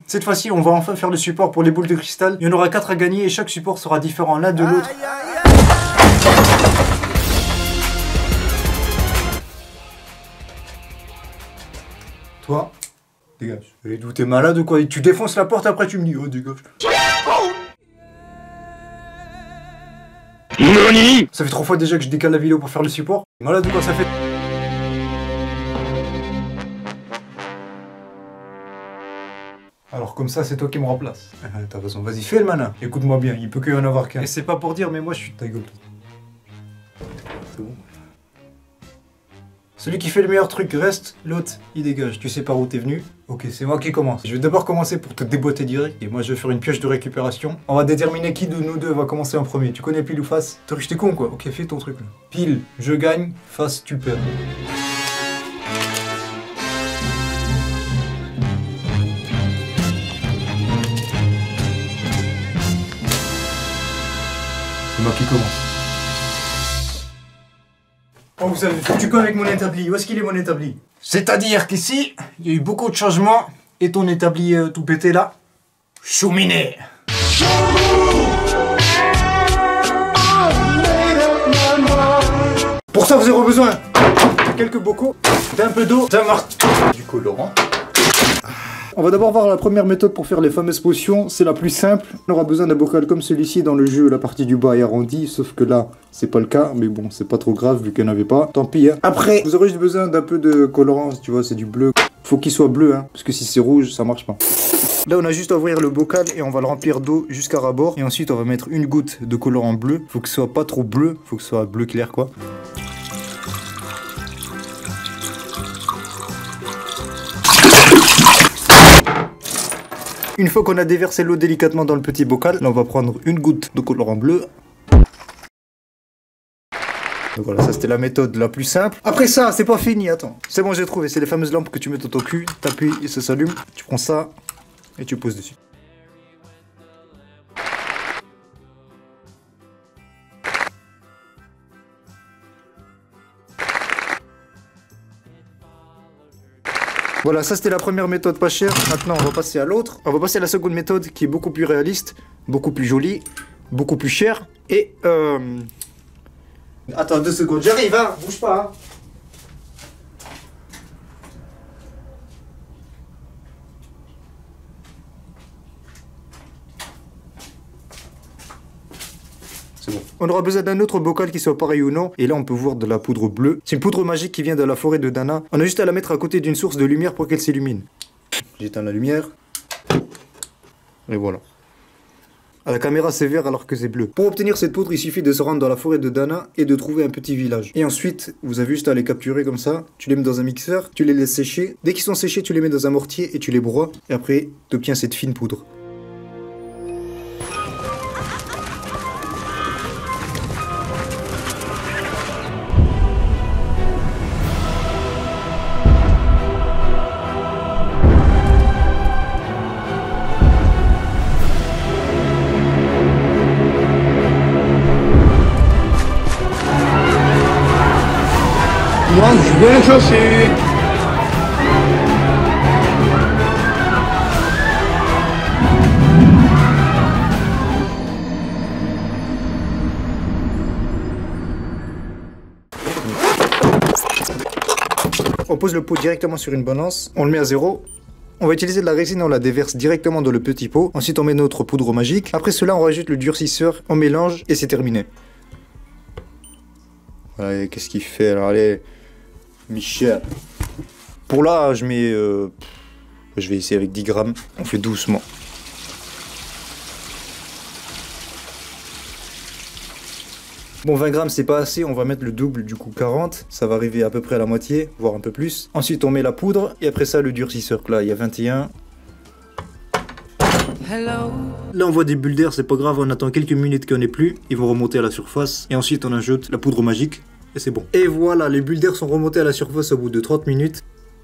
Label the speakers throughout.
Speaker 1: Cette fois-ci, on va enfin faire le support pour les boules de cristal. Il y en aura 4 à gagner et chaque support sera différent l'un de l'autre. Toi, dégage. Et d'où t'es malade ou quoi? Tu défonces la porte après tu me dis, oh dégage. NANI? Ça fait 3 fois déjà que je décale la vidéo pour faire le support. Malade ou quoi ça fait? Alors comme ça, c'est toi qui me remplace. T'as raison, vas-y, fais le malin. Écoute-moi bien, il peut que y en avoir qu'un. Et c'est pas pour dire, mais moi je suis ta gueule. C'est bon. Celui qui fait le meilleur truc reste, l'autre il dégage. Tu sais par où t'es venu? Ok, c'est moi qui commence. Je vais d'abord commencer pour te déboîter direct. Et moi je vais faire une pioche de récupération. On va déterminer qui de nous deux va commencer en premier. Tu connais pile ou face? Toi j'étais con quoi. Ok, fais ton truc là. Pile, je gagne. Face, tu perds. C'est moi qui commence. Oh, vous savez, faut que tu connais avec mon établi. Où est-ce qu'il est mon établi? C'est-à-dire qu'ici, il y a eu beaucoup de changements. Et ton établi tout pété là? Chouminé. Pour ça, vous aurez besoin de quelques bocaux, d'un peu d'eau, d'un marteau, du colorant. On va d'abord voir la première méthode pour faire les fameuses potions, c'est la plus simple. On aura besoin d'un bocal comme celui-ci dans le jeu, la partie du bas est arrondie, sauf que là, c'est pas le cas, mais bon, c'est pas trop grave vu qu'il n'y en avait pas, tant pis. Hein. Après, vous aurez juste besoin d'un peu de colorant, tu vois, c'est du bleu. Faut qu'il soit bleu, hein, parce que si c'est rouge, ça marche pas. Là, on a juste à ouvrir le bocal et on va le remplir d'eau jusqu'à ras-bord. Et ensuite, on va mettre une goutte de colorant bleu. Faut que ce soit pas trop bleu, faut que ce soit bleu clair, quoi. Une fois qu'on a déversé l'eau délicatement dans le petit bocal, là on va prendre une goutte de colorant bleu. Donc voilà, ça c'était la méthode la plus simple. Après ça, c'est pas fini, attends. C'est bon, j'ai trouvé, c'est les fameuses lampes que tu mets dans ton cul, t'appuies et ça s'allume. Tu prends ça et tu poses dessus. Voilà, ça c'était la première méthode pas chère. Maintenant, on va passer à l'autre. On va passer à la seconde méthode qui est beaucoup plus réaliste, beaucoup plus jolie, beaucoup plus chère. Et Attends 2 secondes, j'arrive, hein, bouge pas. Hein. C'est bon. On aura besoin d'un autre bocal qui soit pareil ou non. Et là, on peut voir de la poudre bleue. C'est une poudre magique qui vient de la forêt de Dana. On a juste à la mettre à côté d'une source de lumière pour qu'elle s'illumine. J'éteins la lumière. Et voilà. À la caméra, c'est vert alors que c'est bleu. Pour obtenir cette poudre, il suffit de se rendre dans la forêt de Dana et de trouver un petit village. Et ensuite, vous avez juste à les capturer comme ça. Tu les mets dans un mixeur, tu les laisses sécher. Dès qu'ils sont séchés, tu les mets dans un mortier et tu les broies. Et après, tu obtiens cette fine poudre.
Speaker 2: Moi, je viens chercher.
Speaker 1: On pose le pot directement sur une balance, on le met à 0. On va utiliser de la résine, on la déverse directement dans le petit pot. Ensuite, on met notre poudre magique. Après cela, on rajoute le durcisseur, on mélange et c'est terminé. Allez, qu'est-ce qu'il fait? Alors, allez, Michel. Pour là, je mets... je vais essayer avec 10 grammes. On fait doucement. Bon, 20 grammes, c'est pas assez. On va mettre le double, du coup 40. Ça va arriver à peu près à la moitié, voire un peu plus. Ensuite, on met la poudre. Et après ça, le durcisseur. Là, il y a 21. Hello. Là, on voit des bulles d'air. C'est pas grave. On attend quelques minutes qu'il n'y en ait plus. Ils vont remonter à la surface. Et ensuite, on ajoute la poudre magique. Et c'est bon. Et voilà, les bulles d'air sont remontées à la surface au bout de 30 minutes.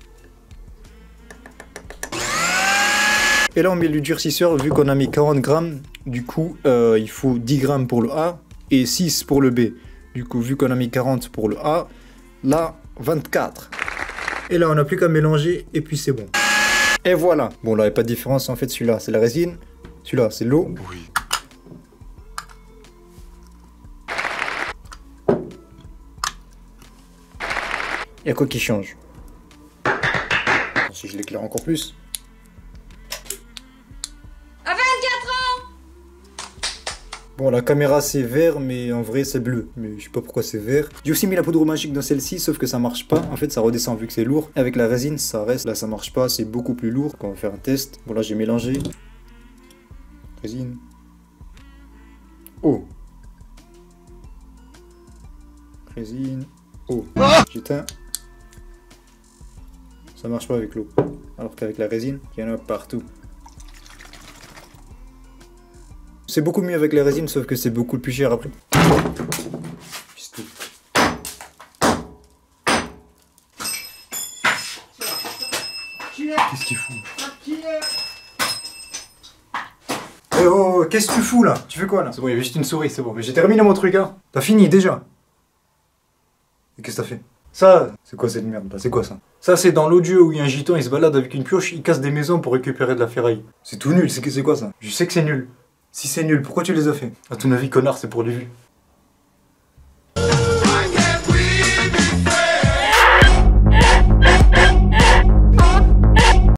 Speaker 1: Et là, on met le durcisseur, vu qu'on a mis 40 grammes. Du coup, il faut 10 grammes pour le A et 6 pour le B. Du coup, vu qu'on a mis 40 pour le A, là, 24. Et là, on n'a plus qu'à mélanger et puis c'est bon. Et voilà. Bon, là, il n'y a pas de différence. En fait, celui-là, c'est la résine. Celui-là, c'est l'eau.
Speaker 3: Oui.
Speaker 1: Il y a quoi qui change? Si je l'éclaire encore plus.
Speaker 4: À 24 ans.
Speaker 1: Bon, la caméra c'est vert, mais en vrai c'est bleu. Mais je sais pas pourquoi c'est vert. J'ai aussi mis la poudre magique dans celle-ci, sauf que ça marche pas. En fait, ça redescend vu que c'est lourd. Avec la résine, ça reste. Là, ça marche pas, c'est beaucoup plus lourd. On va faire un test. Bon, là, j'ai mélangé. Résine. Eau. Résine. Eau. J'éteins. Ça marche pas avec l'eau. Alors qu'avec la résine, il y en a partout. C'est beaucoup mieux avec la résine, sauf que c'est beaucoup plus cher après. Qu'est-ce qu'il fout? Eh oh, qu'est-ce que tu fous là? Tu fais quoi là? C'est bon, il y avait juste une souris, c'est bon. Mais j'ai terminé mon truc, hein. T'as fini déjà? Et qu'est-ce que t'as fait? Ça, c'est quoi cette merde là? C'est quoi ça? Ça, c'est dans l'audio où il y a un gitan, il se balade avec une pioche, il casse des maisons pour récupérer de la ferraille. C'est tout nul, c'est quoi ça? Je sais que c'est nul. Si c'est nul, pourquoi tu les as fait? À ton avis, connard, c'est pour les vues.